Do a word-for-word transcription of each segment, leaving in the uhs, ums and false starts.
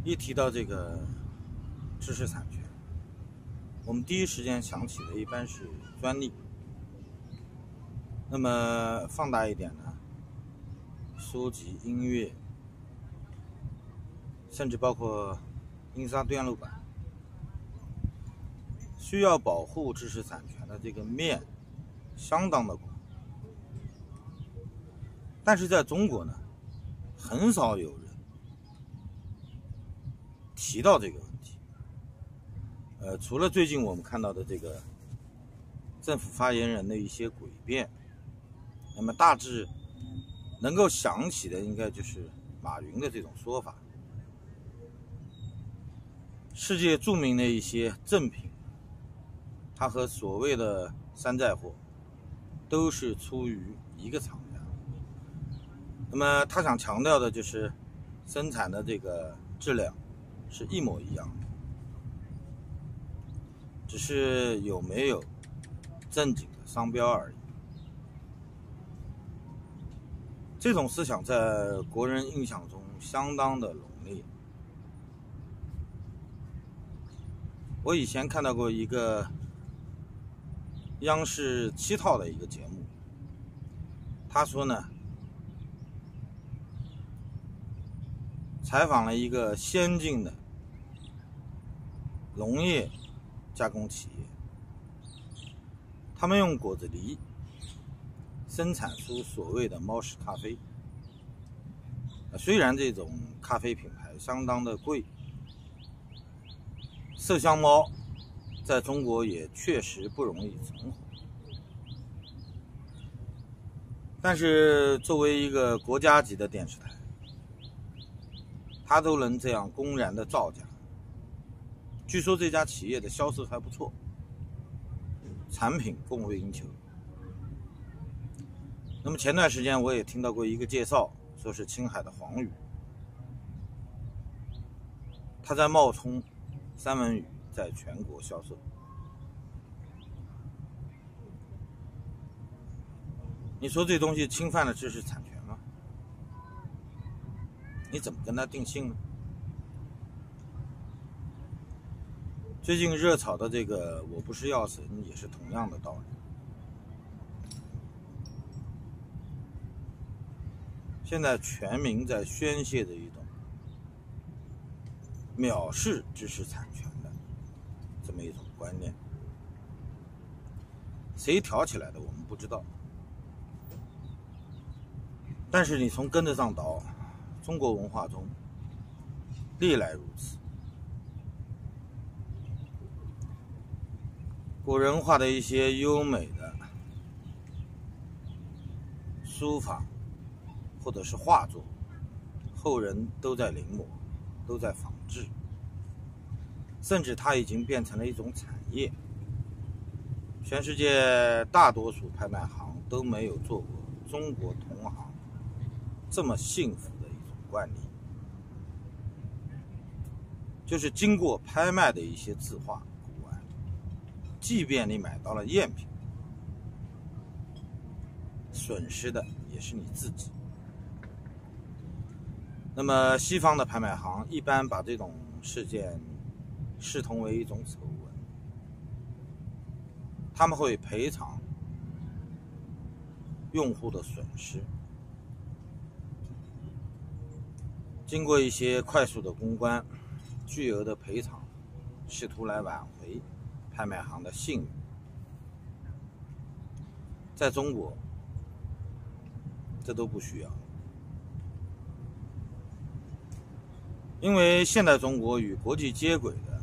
一提到这个知识产权，我们第一时间想起的一般是专利。那么放大一点呢，书籍、音乐，甚至包括印刷电路板，需要保护知识产权的这个面相当的广。但是在中国呢，很少有人提到这个问题。呃，除了最近我们看到的这个政府发言人的一些诡辩，那么大致能够想起的应该就是马云的这种说法。世界著名的一些正品，它和所谓的山寨货都是出于一个厂家。那么他想强调的就是生产的这个质量是一模一样的，只是有没有正经的商标而已。这种思想在国人印象中相当的浓烈。我以前看到过一个央视七套的一个节目，他说呢，采访了一个先进的农业加工企业，他们用果子狸生产出所谓的猫屎咖啡。虽然这种咖啡品牌相当的贵，麝香猫在中国也确实不容易存活，但是作为一个国家级的电视台，它都能这样公然的造假。据说这家企业的销售还不错，产品供不应求。那么前段时间我也听到过一个介绍，说是青海的黄鱼，它在冒充三文鱼在全国销售。你说这东西侵犯了知识产权吗？你怎么跟它定性呢？最近热炒的这个我不是药神也是同样的道理。现在全民在宣泄着一种藐视知识产权的这么一种观念，谁挑起来的我们不知道，但是你从根子上倒，中国文化中历来如此。古人画的一些优美的书法或者是画作，后人都在临摹，都在仿制，甚至它已经变成了一种产业。全世界大多数拍卖行都没有做过中国同行这么幸福的一种惯例，就是经过拍卖的一些字画古玩，即便你买到了赝品，损失的也是你自己。那么西方的拍卖行一般把这种事件视同为一种丑闻，他们会赔偿用户的损失，经过一些快速的公关，巨额的赔偿，试图来挽回拍卖行的信誉。在中国，这都不需要，因为现代中国与国际接轨的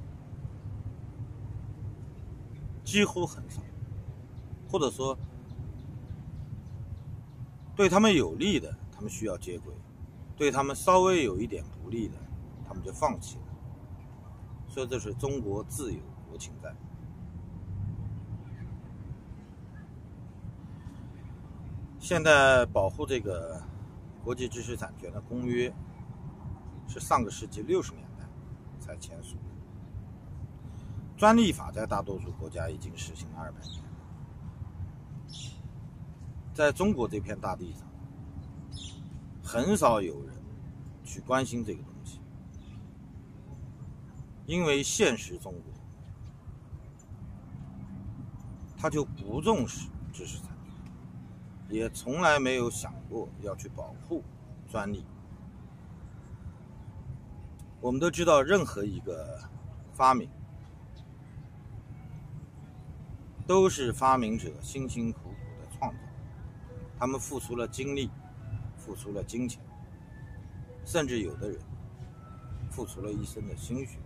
几乎很少，或者说对他们有利的他们需要接轨，对他们稍微有一点不利的他们就放弃了。所以这是中国自有国情在。现在保护这个国际知识产权的公约是上个世纪六十年代才签署的，专利法在大多数国家已经实行了二百年了。在中国这片大地上，很少有人去关心这个东西。 因为现实中国他就不重视知识产权，也从来没有想过要去保护专利。我们都知道，任何一个发明都是发明者辛辛苦苦的创造，他们付出了精力，付出了金钱，甚至有的人付出了一生的心血。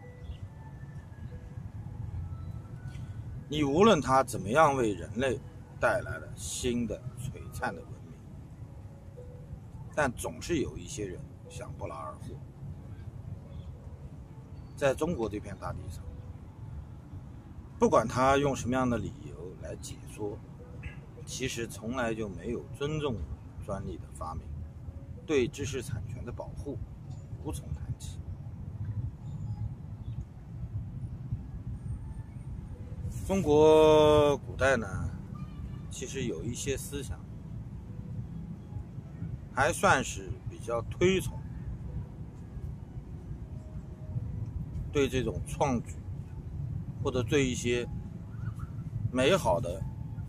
你无论他怎么样为人类带来了新的璀璨的文明，但总是有一些人想不劳而获。在中国这片大地上，不管他用什么样的理由来解说，其实从来就没有尊重专利的发明，对知识产权的保护无从谈起。中国古代呢，其实有一些思想还算是比较推崇对这种创举，或者对一些美好的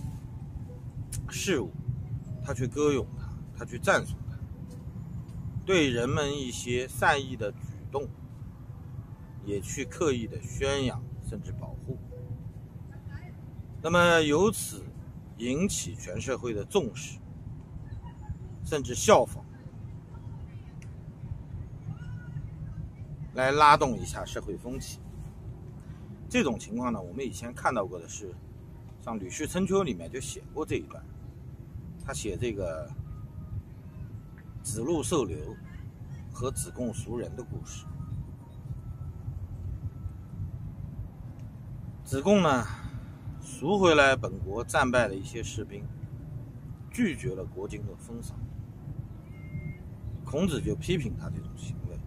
事物，他去歌咏它，他去赞颂它，对人们一些善意的举动也去刻意的宣扬甚至保护。那么由此引起全社会的重视，甚至效仿，来拉动一下社会风气。这种情况呢，我们以前看到过的是，像《吕氏春秋》里面就写过这一段，他写这个子路受流和子贡赎人的故事。子贡呢，赎回来本国战败的一些士兵，拒绝了国君的封赏。孔子就批评他这种行为。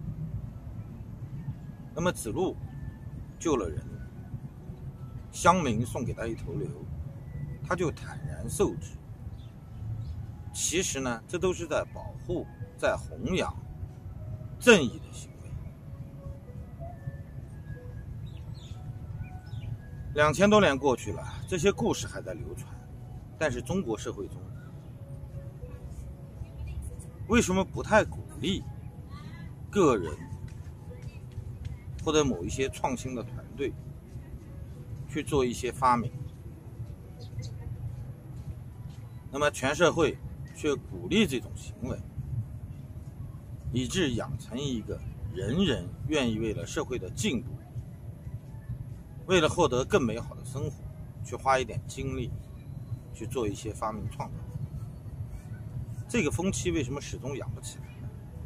那么子路救了人，乡民送给他一头牛，他就坦然受之。其实呢，这都是在保护、在弘扬正义的行为。两千多年过去了，这些故事还在流传，但是中国社会中为什么不太鼓励个人或者某一些创新的团队去做一些发明？那么全社会却鼓励这种行为，以致养成一个人人愿意为了社会的进步，为了获得更美好的生活，去花一点精力去做一些发明创造。这个风气为什么始终养不起来呢？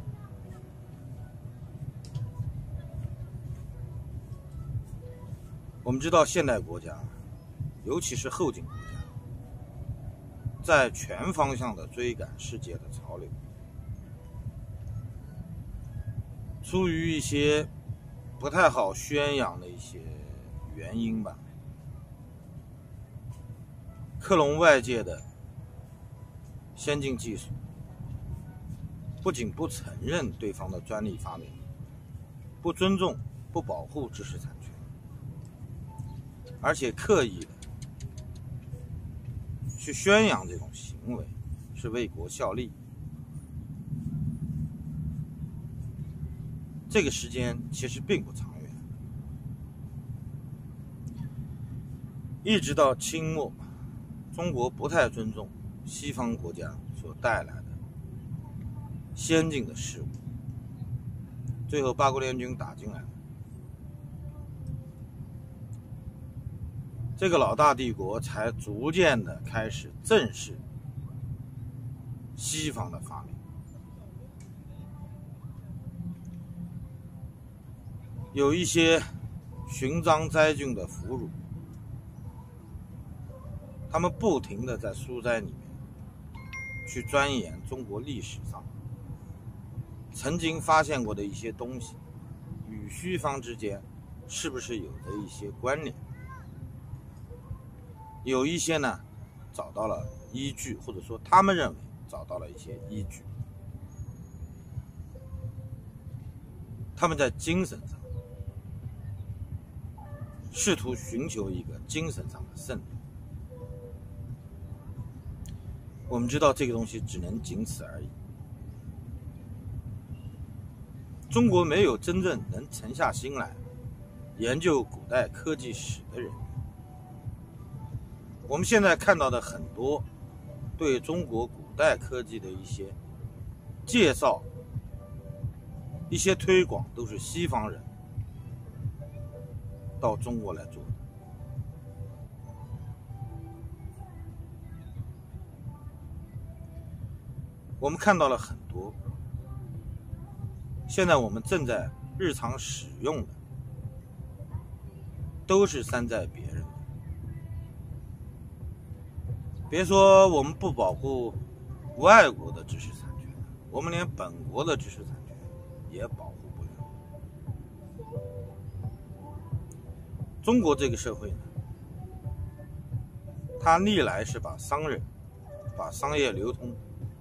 我们知道现代国家，尤其是后进国家，在全方向的追赶世界的潮流，出于一些不太好宣扬的一些原因吧，克隆外界的先进技术，不仅不承认对方的专利发明，不尊重、不保护知识产权，而且刻意的去宣扬这种行为是为国效力。这个时间其实并不长远，一直到清末，中国不太尊重西方国家所带来的先进的事物，最后八国联军打进来了，这个老大帝国才逐渐的开始正视西方的发明。有一些寻章摘菌的俘虏，他们不停的在书斋里面去钻研中国历史上曾经发现过的一些东西，与西方之间是不是有着一些关联。有一些呢找到了依据，或者说他们认为找到了一些依据，他们在精神上试图寻求一个精神上的胜利。我们知道这个东西只能仅此而已。中国没有真正能沉下心来研究古代科技史的人。我们现在看到的很多对中国古代科技的一些介绍、一些推广，都是西方人到中国来做的。我们看到了很多现在我们正在日常使用的，都是山寨别人的。别说我们不保护外国的知识产权，我们连本国的知识产权也保护不了。中国这个社会呢，它历来是把商人、把商业流通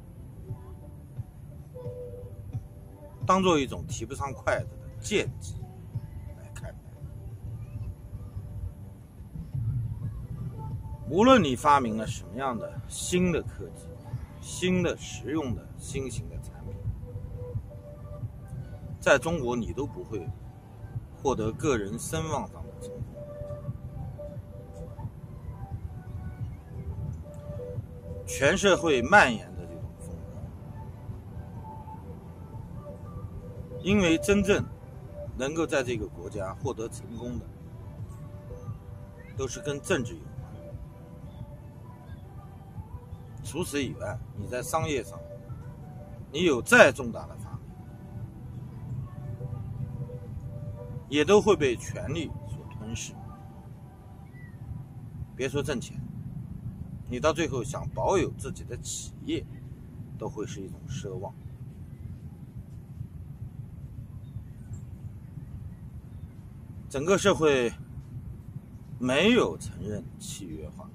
当做一种提不上筷子的贱技来看待。无论你发明了什么样的新的科技、新的实用的新型的产品，在中国你都不会获得个人声望上的成功。全社会蔓延的这种风格，因为真正能够在这个国家获得成功的，都是跟政治有关。除此以外，你在商业上，你有再重大的发明，也都会被权力所吞噬。别说挣钱，你到最后想保有自己的企业，都会是一种奢望。整个社会没有承认契约化。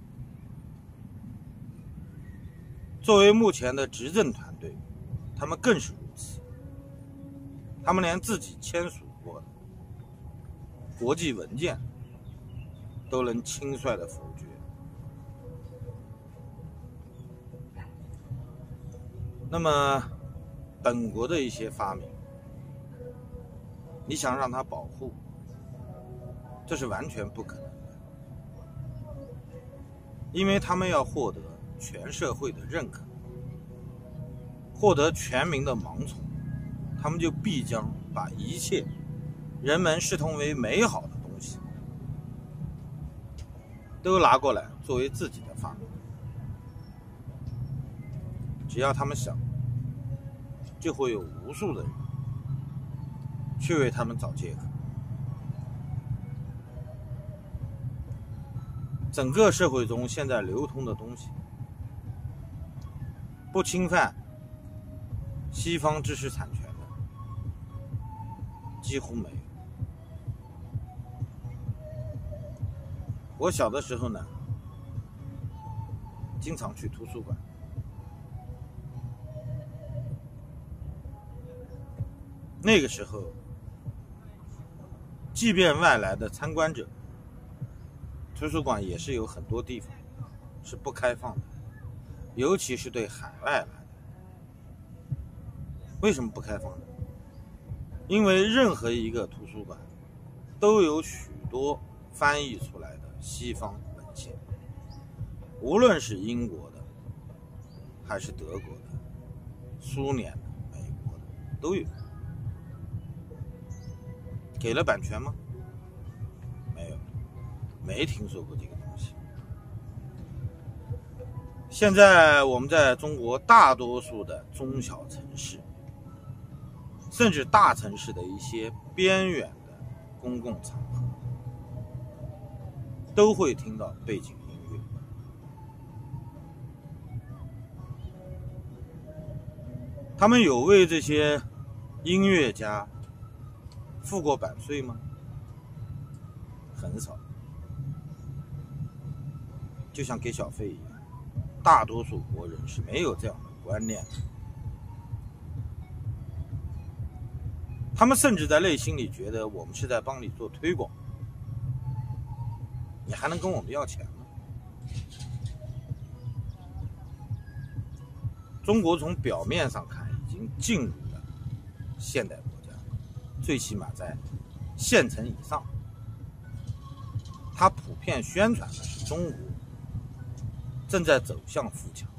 作为目前的执政团队，他们更是如此。他们连自己签署过的国际文件都能轻率地否决。那么本国的一些发明，你想让它保护，这是完全不可能的，因为他们要获得全社会的认可，获得全民的盲从，他们就必将把一切人们视同为美好的东西都拿过来作为自己的发明。只要他们想，就会有无数的人去为他们找借口。整个社会中现在流通的东西，不侵犯西方知识产权的几乎没有。我小的时候呢，经常去图书馆，那个时候即便外来的参观者，图书馆也是有很多地方是不开放的，尤其是对海外来的。为什么不开放呢？因为任何一个图书馆都有许多翻译出来的西方文献，无论是英国的还是德国的、苏联的、美国的都有。给了版权吗？没有，没听说过这个东西。现在我们在中国大多数的中小城市，甚至大城市的一些边远的公共场合，都会听到背景音乐。他们有为这些音乐家付过版税吗？很少，就像给小费一样，大多数国人是没有这样的观念的。他们甚至在内心里觉得我们是在帮你做推广， 你还能跟我们要钱吗？中国从表面上看已经进入了现代国家，最起码在县城以上，它普遍宣传的是中国正在走向富强。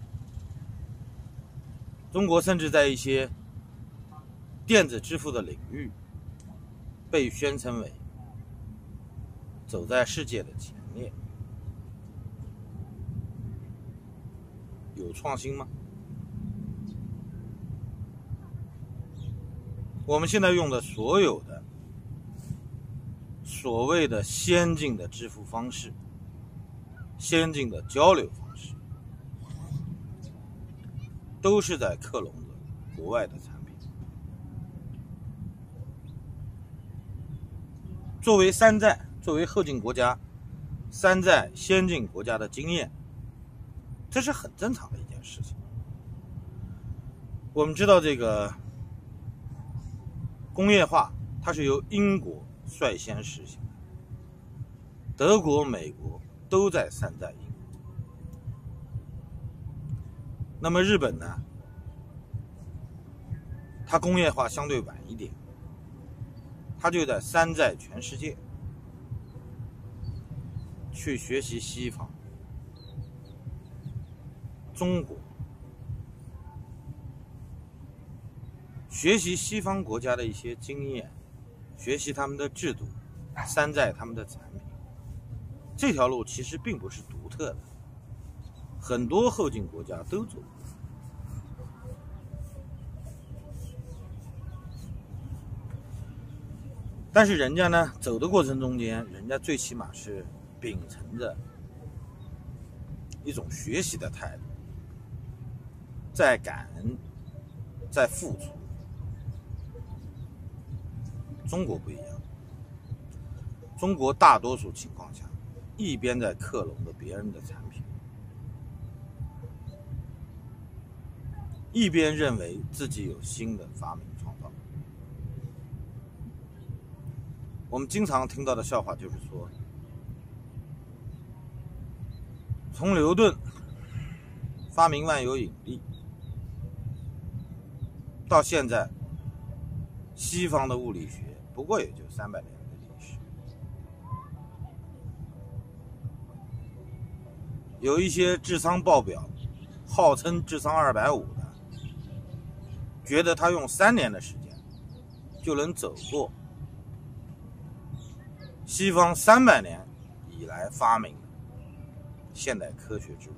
中国甚至在一些电子支付的领域被宣称为走在世界的前列。有创新吗？我们现在用的所有的所谓的先进的支付方式、先进的交流方式，都是在克隆着国外的产品。作为山寨，作为后进国家，山寨先进国家的经验，这是很正常的一件事情。我们知道这个工业化它是由英国率先实行的，德国、美国都在山寨英国。那么日本呢，它工业化相对晚一点，它就在山寨全世界，去学习西方。中国学习西方国家的一些经验，学习他们的制度，山寨他们的产品，这条路其实并不是独特的，很多后进国家都走。但是人家呢，走的过程中间，人家最起码是秉承着一种学习的态度，在感恩，在付出。中国不一样，中国大多数情况下，一边在克隆着别人的产品，一边认为自己有新的发明创造。我们经常听到的笑话就是说，从牛顿发明万有引力到现在，西方的物理学不过也就三百年的历史。有一些智商爆表，号称智商二百五的，觉得他用三年的时间就能走过西方三百年以来发明的现代科学之路。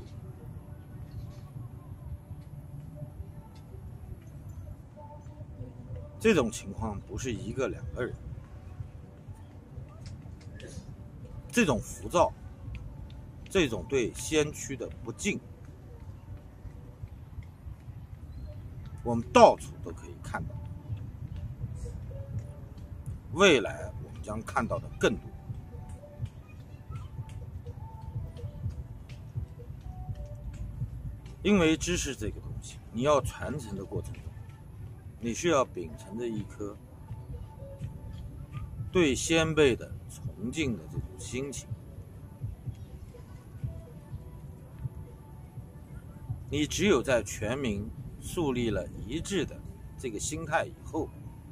这种情况不是一个两个人，这种浮躁，这种对先驱的不敬，我们到处都可以看到，未来我们将看到的更多。因为知识这个东西，你要传承的过程中，你是要秉承着一颗对先辈的崇敬的这种心情。你只有在全民树立了一致的这个心态以后，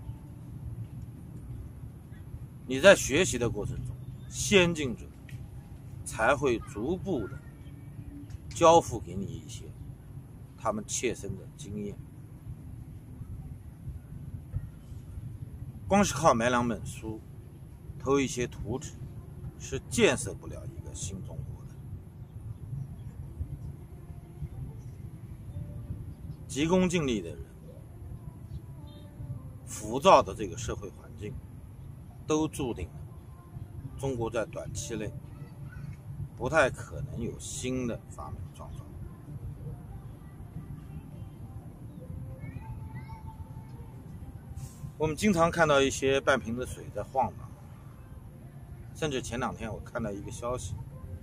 你在学习的过程中，先进者才会逐步的交付给你一些他们切身的经验。光是靠买两本书，投一些图纸，是建设不了一个新中国的。急功近利的人，浮躁的这个社会环境，都注定了中国在短期内不太可能有新的发明创造。我们经常看到一些半瓶子水在晃荡，甚至前两天我看到一个消息，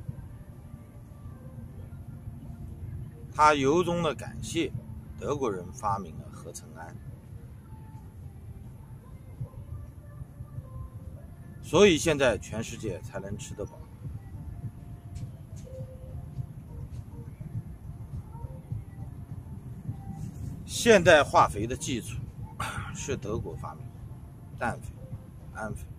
他由衷的感谢德国人发明了合成氨，所以现在全世界才能吃得饱。 现代化肥的基础是德国发明的，氮肥、铵肥。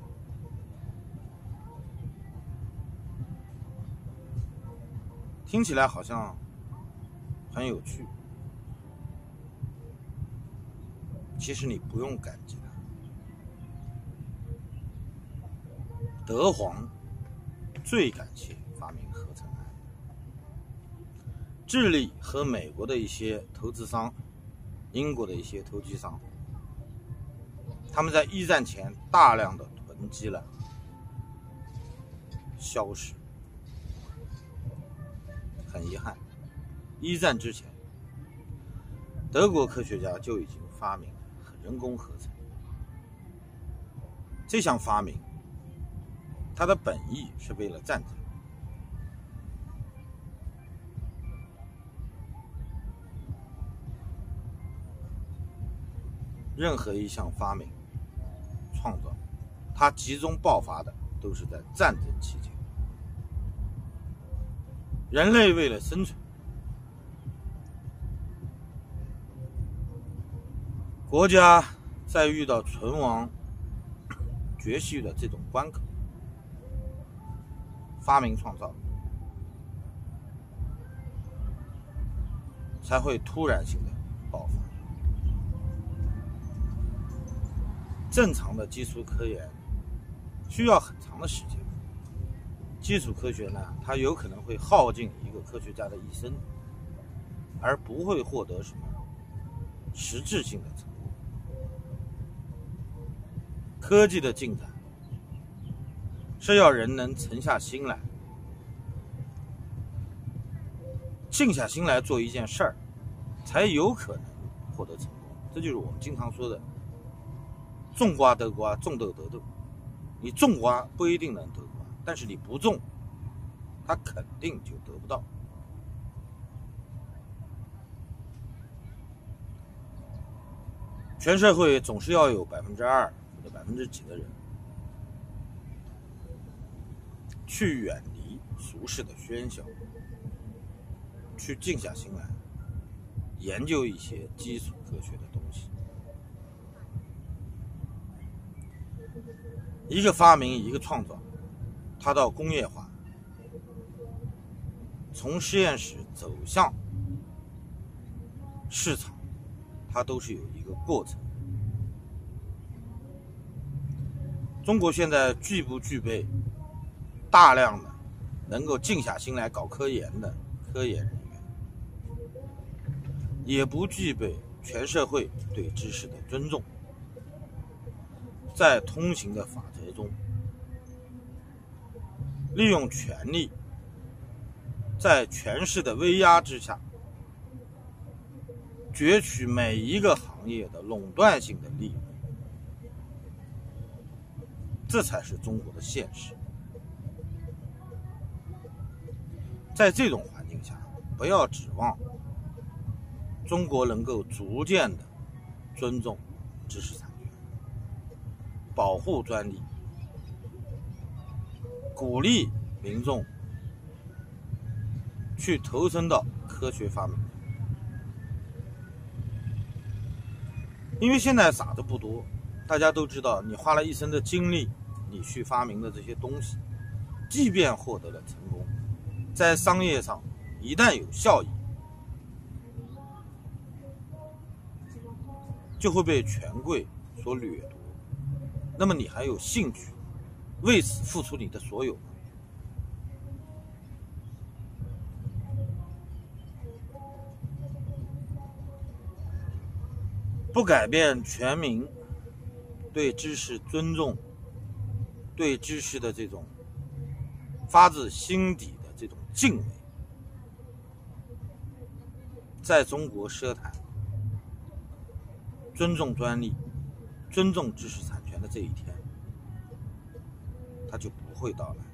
听起来好像很有趣，其实你不用感激它。德皇最感谢发明合成氨，智利和美国的一些投资商，英国的一些投机商，他们在一战前大量的囤积了硝石。很遗憾，一战之前，德国科学家就已经发明了人工合成。这项发明，它的本意是为了战争。任何一项发明、创造，它集中爆发的都是在战争期间。人类为了生存，国家在遇到存亡绝续的这种关口，发明创造才会突然性的爆发。正常的基础科研需要很长的时间，基础科学呢，它有可能会耗尽一个科学家的一生，而不会获得什么实质性的成果。科技的进展是要人能沉下心来，静下心来做一件事儿，才有可能获得成功。这就是我们经常说的种瓜得瓜，种豆得豆。你种瓜不一定能得瓜，但是你不种，它肯定就得不到。全社会总是要有百分之二或者百分之几的人去远离俗世的喧嚣，去静下心来研究一些基础科学的东西。一个发明，一个创造，它到工业化，从实验室走向市场，它都是有一个过程。中国现在具不具备大量的能够静下心来搞科研的科研人员，也不具备全社会对知识的尊重。在通行的法则中，利用权力，在权势的威压之下，攫取每一个行业的垄断性的利润，这才是中国的现实。在这种环境下，不要指望中国能够逐渐的尊重知识产权，保护专利，鼓励民众去投身到科学发明。因为现在傻子不多，大家都知道，你花了一生的精力，你去发明的这些东西，即便获得了成功，在商业上一旦有效益，就会被权贵所掠夺。那么你还有兴趣为此付出你的所有吗？不改变全民对知识尊重，对知识的这种发自心底的这种敬畏，在中国奢谈尊重专利、尊重知识产权的这一天，它就不会到来。